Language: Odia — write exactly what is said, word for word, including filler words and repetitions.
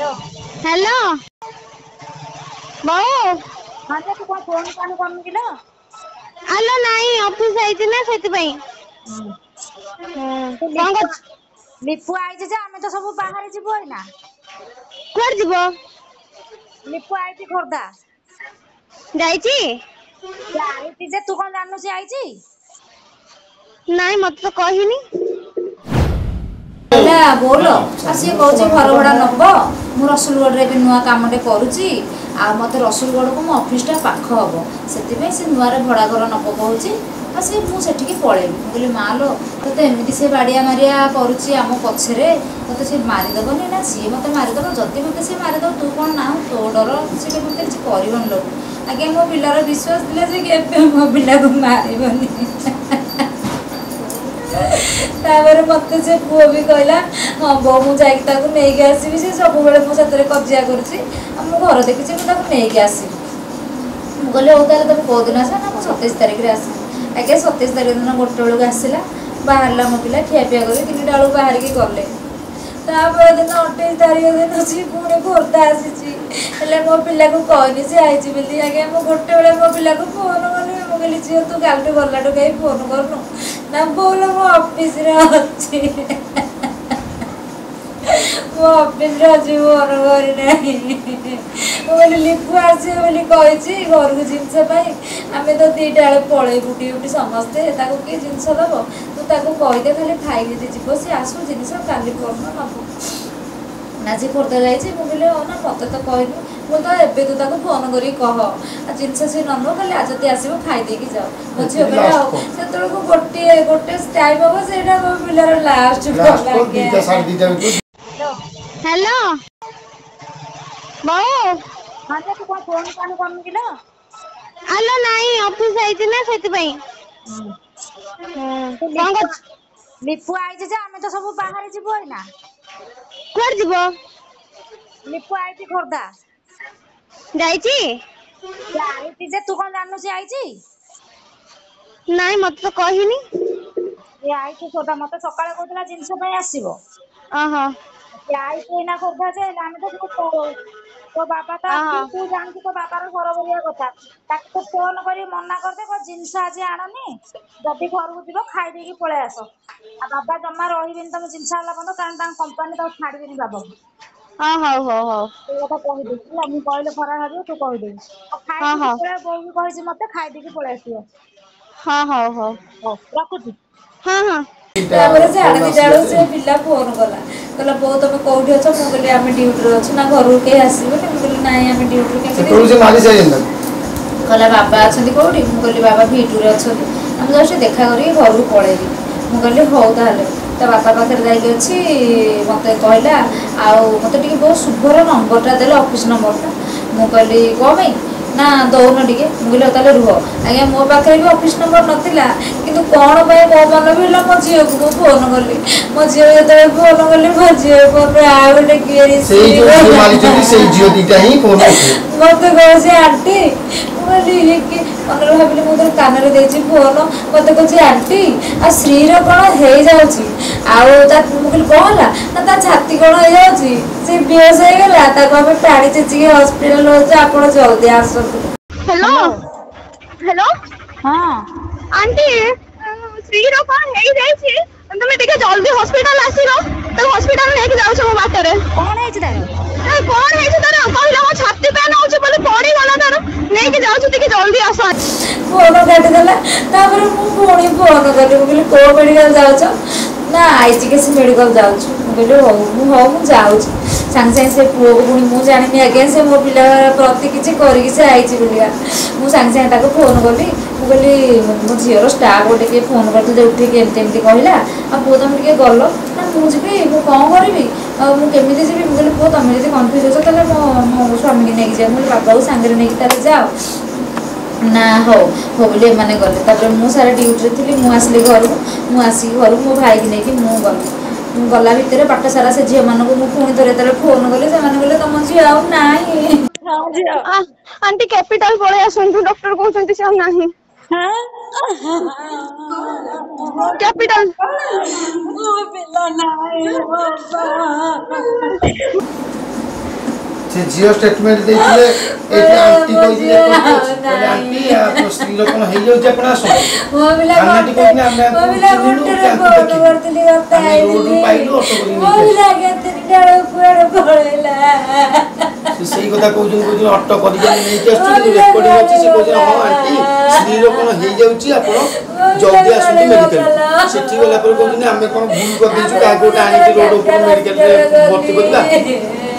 हेलो बाऊ हाँ तो तू कौन फोन कान करनु किलो हेलो नहीं ऑफिस आइती ना सेति पई तो कौन लिपु कर लिपु आइजे जे हमें तो सब बाहर जीवो एना कुआर जीवो लिपु आइजे खोरदा जाईची से आइती जे तू कौन जाननु से आइची नहीं मत तो कहिनी ହେଲା ବୋଲ ଆଉ ସିଏ କହୁଛି ଘର ଭଡ଼ା ନେବ ମୁଁ ରସୁଲଗଡ଼ରେ ଏବେ ନୂଆ କାମଟେ କରୁଛି ଆଉ ମୋତେ ରସୁଲଗଡ଼କୁ ମୋ ଅଫିସଟା ପାଖ ହେବ ସେଥିପାଇଁ ସେ ନୂଆରେ ଭଡ଼ା ଘର ନେବ କହୁଛି ଆଉ ସେ ମୁଁ ସେଠିକି ପଳେଇବି ମୁଁ କହିଲି ମା ଲୋ ତୋତେ ଏମିତି ସେ ବାଡ଼ିଆ ମାରିଆ କରୁଛି ଆମ ପଛରେ ତୋତେ ସେ ମାରିଦେବନି ନା ସିଏ ମୋତେ ମାରିଦେବ ଯଦି ମୋତେ ସିଏ ମାରିଦେବ ତୁ କ'ଣ ନାହୁଁ ତୋ ଡର ସେ କେବେ ମୋତେ କିଛି କରିବନି ଲୋ ଆଜ୍ଞା ମୋ ପିଲାର ବିଶ୍ୱାସ ଥିଲା ଯେ କେବେ ମୋ ପିଲାକୁ ମାରିବନି ତାପରେ ମତେ ସେ ପୁଅ ବି କହିଲା ହଁ ବୋଉ ମୁଁ ଯାଇକି ତାକୁ ନେଇକି ଆସିବି ସେ ସବୁବେଳେ ମୋ ସାଥିରେ କଜିଆ କରୁଛି ଆଉ ମୁଁ ଘର ଦେଖିଛି ମୁଁ ତାକୁ ନେଇକି ଆସିବି ମୁଁ କହିଲି ହଉ ତାହେଲେ ତମେ କେଉଁ ଦିନ ଆସିବ ନା ମୁଁ ସତେଇଶ ତାରିଖରେ ଆସିବି ଆଜ୍ଞା ସତେଇଶ ତାରିଖ ଦିନ ଗୋଟେ ବେଳକୁ ଆସିଲା ବାହାରିଲା ମୋ ପିଲା ଖିଆପିଆ କରି ତିନିଟା ବେଳକୁ ବାହାରିକି ଗଲେ ତାପରେ ଦିନ ଅଠେଇଶ ତାରିଖ ଦିନ ସିଏ ପୁଣି ଖୋର୍ଦ୍ଧା ଆସିଛି ହେଲେ ମୋ ପିଲାକୁ କହିନି ସେ ଆଇଛି ବୋଲି ଆଜ୍ଞା ମୁଁ ଗୋଟେ ବେଳେ ମୋ ପିଲାକୁ ଫୋନ୍ କଲି ମୁଁ କହିଲି ଝିଅ ତୁ କାଲିଠୁ ଗଲାଠୁ କାହିଁ ଫୋନ୍ କରୁନୁ ନା ବୋଲ ମୋ ଅଫିସରେ ଅଛି ମୋ ଅଫିସରେ ଅଛି ଫୋନ୍ କରିନାହିଁ ମୁଁ କହିଲି ଲିପୁ ଆସିବ ବୋଲି କହିଛି ଘରକୁ ଜିନିଷ ପାଇଁ ଆମେ ତ ଦୁଇଟା ବେଳେ ପଳେଇବୁ ଡ୍ୟୁଟି ସମସ୍ତେ ତାକୁ କିଏ ଜିନିଷ ଦେବ ତୁ ତାକୁ କହିଦେ ଖାଲି ଖାଇକି ଯିବ ସେ ଆସୁ ଜିନିଷ କାଲି ପରଦିନ ନେବୁ ନା ସେ ଖୋର୍ଦ୍ଧା ଯାଇଛି ମୁଁ କହିଲି ହଉ ନା ମୋତେ ତ କହିନି ମୁଁ ତ ଏବେ ତୁ ତାକୁ ଫୋନ୍ କରିକି କହ ଆଉ ଜିନିଷ ସିଏ ନ ନେବ ଖାଲି ଆଜି ଯଦି ଆସିବ ଖାଇଦେଇକି ଯାଅ ମୋ ଝିଅ କହିଲା ଆଉ ସେତେବେଳକୁ ଗୋଟିଏ ଗୋଟେ ଟାଇମ୍ ହେବ ସେଇଟା ମୋ ପିଲାର ଲାଷ୍ଟ हेलो बाऊ हाँ तो तू कौन फोन कान करनु किलो हेलो नहीं ऑफिस आइती ना सेति पई तो कौन लिपु कर लिपु आइजे जे हमें तो सब बाहर जीवो एना कुआर जीवो लिपु आइजे खोरदा जाईची से आइती जे तू कौन जाननु से आइची नहीं मत तो कहिनी से आइची खोरदा मते सकाळे कहतला जिंस ପାଇଁ ଆସିବ ओहो से आइची एना खोरदा जे ଆମେ ତ ସବୁ ପଳଉ तो बाबा तो ओहो तू जानଛୁ तो बाबार घर बरिया कथा ताको फोन करी मना करदे को जिंस आज आननी जदि घरକୁ ଯିବ ଖାଇ ଦେଇକି ପଳେଇ ଆସ आ बाबा जम्मा रहिबिन तम जिंस आला बंद कारण तां कंपनी तो छाड़बिनी बाबा हाँ हौ हौ हौ ସେ କଥା କହିଦେଇଛି ହେଲା ମୁଁ କହିଲେ ଖରାପ ଭାବିବ ତୁ କହିଦେବୁ ଆଉ हाँ ଖାଇଦେଇକି हाँ ପଳେଇ ବୋଉ ବି କହିଛି ମତେ ଖାଇଦେଇକି ପଳେଇ ଆସିବ हाँ हौ हौ ହଉ ରଖୁଛି हाँ हाँ ତାପରେ ସାଢ଼େ ଦୁଇଟା ବେଳକୁ ସେ ପିଲା ଫୋନ୍ କଲା କହିଲା ବୋଉ ତମେ କେଉଁଠି ଅଛ ମୁଁ କହିଲି ଆମେ ଡ୍ୟୁଟିରେ ଅଛୁ ନା ଘରକୁ କେହି ଆସିବନି ମୁଁ କହିଲି ନାଇଁ ଆମେ ଡ୍ୟୁଟିରୁ କେମିତି କହିଲା ବାବା ଅଛନ୍ତି କେଉଁଠି ମୁଁ କହିଲି ବାବା ଭିଟୁରେ ଅଛନ୍ତି ଆମେ ଜଷ୍ଟ ଦେଖା କରିକି ଘରକୁ ପଳେଇବି ମୁଁ କହିଲି ହଉ ତାହେଲେ ତା ବାପା ପାଖରେ ଯାଇକି ଅଛି ମୋତେ କହିଲା ଆଉ ମୋତେ ଟିକେ ବହୁତ ଶୁଭର ନମ୍ବରଟା ଦେଲେ ଅଫିସ୍ ନମ୍ବରଟା ମୁଁ କହିଲି କ'ଣ ପାଇଁ ନା ଦଉନ ଟିକେ ମୁଁ କହିଲି ତାହେଲେ ରୁହ ଆଜ୍ଞା ମୋ ପାଖରେ ବି ଅଫିସ୍ ନମ୍ବର ନଥିଲା କିନ୍ତୁ କ'ଣ ପାଇଁ ମୋ ମନ ବି ହେଲା ମୋ ଝିଅକୁ ମୁଁ ଫୋନ୍ କଲି ମୋ ଝିଅ ଯେତେବେଳେ ଫୋନ୍ କଲି ମୋ ଝିଅ ଫୋନ୍ରେ ଆଉ ଗୋଟେ କିଏ ମୋତେ କହୁଛି ଆଣ୍ଟି ମୁଁ କହିଲି ଇଏ କି ମନରେ ଭାବିଲି ମୁଁ ତ କାନରେ ଦେଇଛି ଫୋନ୍ ମୋତେ କହୁଛି ଆଣ୍ଟି ଆଉ ଶ୍ରୀର କ'ଣ ହେଇଯାଉଛି ଆଉ ତା ମୁଁ କହିଲି କ'ଣ ହେଲା ନା ତା ଛାତି କ'ଣ ହେଇଯାଉଛି ସେ ବେହୋସ ହେଇଗଲା ତାକୁ ଆମେ ପାଣି ଛେଚିକି ହସ୍ପିଟାଲ ନେଉଛୁ ଆପଣ ଜଲ୍ଦି ଆସନ୍ତୁ हेलो हेलो हेलो हाँ आंटी श्रीर कौन हेई जाईची तुम टिके जल्दी हॉस्पिटल आसीरो तो हॉस्पिटल लेके जाऊ छ मो बाटरे कौन है तार ए कौन है तार कहला मो छाती पेन होछ बोले पड़ी गला तार लेके जाऊ छ टिके जल्दी आसो फोन काटी देला तापर मु पुणी फोन कली मु कहली को मेडिकल जाऊ छ ना आईसीकेसी मेडिकल जाऊ छ मु कहली हो मु हो मु जाऊ छ सांग सांग से पुओ को पुणी मु जानिनी आगे से मो पिला प्रति किछि करिकि से आईची बोलिया मु सांग सांग ताको फोन कली मु कहली मो झियर स्टाफ गोटे के फोन करते जे उठी के एमते एमती कहला आ पुओ तुम टिके गलो ना मु जिबी मु कोन करबी आ मु केमिति जिबी मु कहली पुओ तुम जदि कन्फ्यूज हो तले मो मो स्वामी के नेकी जा मु बाबा को सांगरे नेकी ताले जाओ ना हो हो बोले मैंने गले तापर मु सारा ड्यूटी थी मु आसली घर मु आसिक घर मो भाई की नहीं मु गली मु गला भितर बाट सारा से झील मानक मु पुणी थोड़े तेरे फोन कले से कहले तुम झील आउ नाही आंटी कैपिटल पळे आसंतु डॉक्टर कहउछंती से नाही कैपिटल हाँ? पिला नहीं बाबा से जियो स्टेटमेंट देथिले एठी आंटी कोइ दिले कोइ आंटी आ स्त्री लोक कोन हेइ जाउ आपण आसो मो बिला आंटी कोइ ना हम मो बिला गुटे रे फोन करतिली गता आइली पाइलो ऑटो करी मो बिला केते डाळ पुआड़ पळेला से सही कथा कहउजन कहउजन ऑटो करी के नै के आछी रेकॉर्डिंग अछि से कहउजन हां आंटी स्त्री लोक कोन हेइ जाउची आपण जल्दी आसु मेडिकल सेठी गला पर कहउजन हमें कोन भूल कर देछु का गोटा आनी के रोड ऊपर मेडिकल रे भर्ती करला